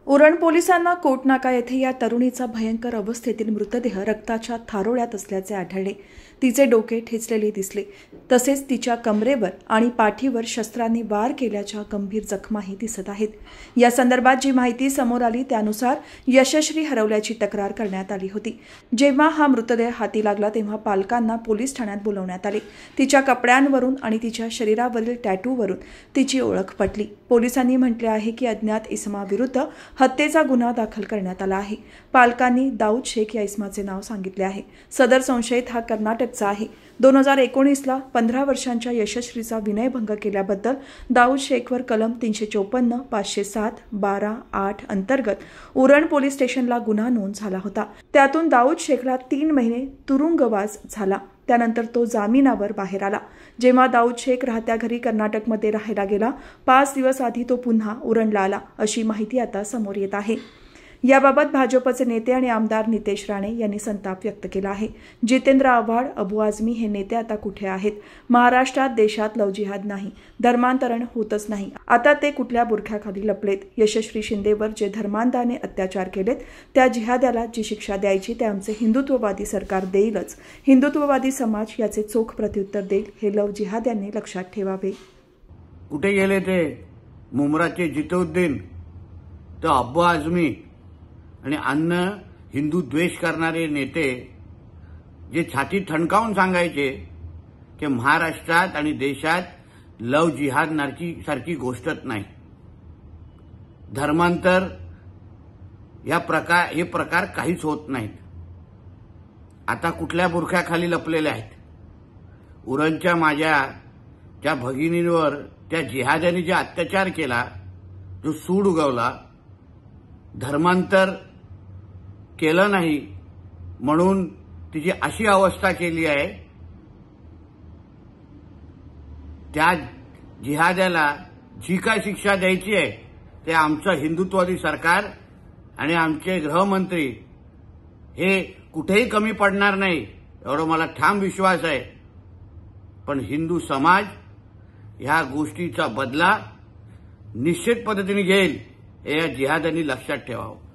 उरण पोलिसांना कोटनाका येथे या तरुणीचा भयंकर अवस्थेतील मृतदेह रक्ताच्या थारोळ्यात असल्याचे आढळले। तिचे डोके ठेचलेले दिसले, तसेच तिच्या कमरेवर आणि पाठीवर शस्त्रांनी वार केल्याच्या गंभीर जखमाही दिसत आहेत। या संदर्भात जी माहिती समोर आली त्यानुसार यशश्री हरवल्याची तक्रार करण्यात आली होती। जेव्हा हा मृतदेह हाती लागला तेव्हा पालकांना पोलीस ठाण्यात बोलावण्यात आले। तिच्या कपड्यांवरून आणि तिच्या शरीरावरील टॅटूवरून तिची ओळख पटली। पोलिसांनी म्हटले आहे की अज्ञात इसमाविरुद्ध हत्येचा गुन्हा दाखल करण्यात आला आहे। पालकांनी दाऊद शेख या इसमाचे नाव सांगितले आहे। सदर संशयित हा कर्नाटकचा आहे। 2019ला 15 वर्षांच्या यशश्रीचा विनयभंग केल्याबद्दल दाऊद शेखवर कलम 354, 507, 12, 8 अंतर्गत उरण पोलीस स्टेशनला गुन्हा नोंद झाला होता। त्यातून दाऊद शेखला 3 महिने तुरुंगवास झाला। त्यानंतर तो जामिनावर बाहेर आला। जेव्हा दाऊद शेख राहत्या घरी कर्नाटकमध्ये राहायला गेला, 5 दिवस आधी तो पुन्हा उरणला आला, अशी माहिती आता समोर येत आहे। याबाबत भाजपचे नेते आणि आमदार नितेश राणे यांनी संताप व्यक्त केला आहे। जितेंद्र आव्हाड, अबू आझमी हे नेते आता कुठे आहेत? महाराष्ट्रात देशात लव जिहाद नाही, धर्मांतरण होतच नाही, आता ते कुठल्या बुरख्याखाली लपलेत? यशश्री शिंदेवर जे धर्मांधाने अत्याचार केलेत त्या जिहाद्याला जी शिक्षा द्यायची ते आमचे हिंदुत्ववादी सरकार देईलच। हिंदुत्ववादी समाज याचे चोख प्रत्युत्तर देईल, हे लव जिहाद्यांनी लक्षात ठेवावे। कुठे गेले ते मुमराचे जितुद्दीन, तो अब्बू आझमी आणि अन्य हिंदू द्वेष करणारे नेते जे छाती ठणकावून सांगायचे की महाराष्ट्रात आणि देशात लव जिहाद सारखी गोष्टच नाही, धर्मांतर हे प्रकार काहीच होत नाहीत, आता कुठल्या बुरख्याखाली लपलेले आहेत? उरणच्या माझ्या त्या भगिनींवर त्या जिहाद्यांनी जे अत्याचार केला, जो सूड उगवला, धर्मांतर केलं नाही म्हणून तिची अशी अवस्था केली आहे, त्या जिहाद्याला जी काय शिक्षा द्यायची आहे ते आमचं हिंदुत्ववादी सरकार आणि आमचे गृहमंत्री हे कुठेही कमी पडणार नाही, एवढा मला ठाम विश्वास आहे। पण हिंदू समाज ह्या गोष्टीचा बदला निश्चित पद्धतीने घेईल, हे या जिहाद्यांनी लक्षात ठेवावं।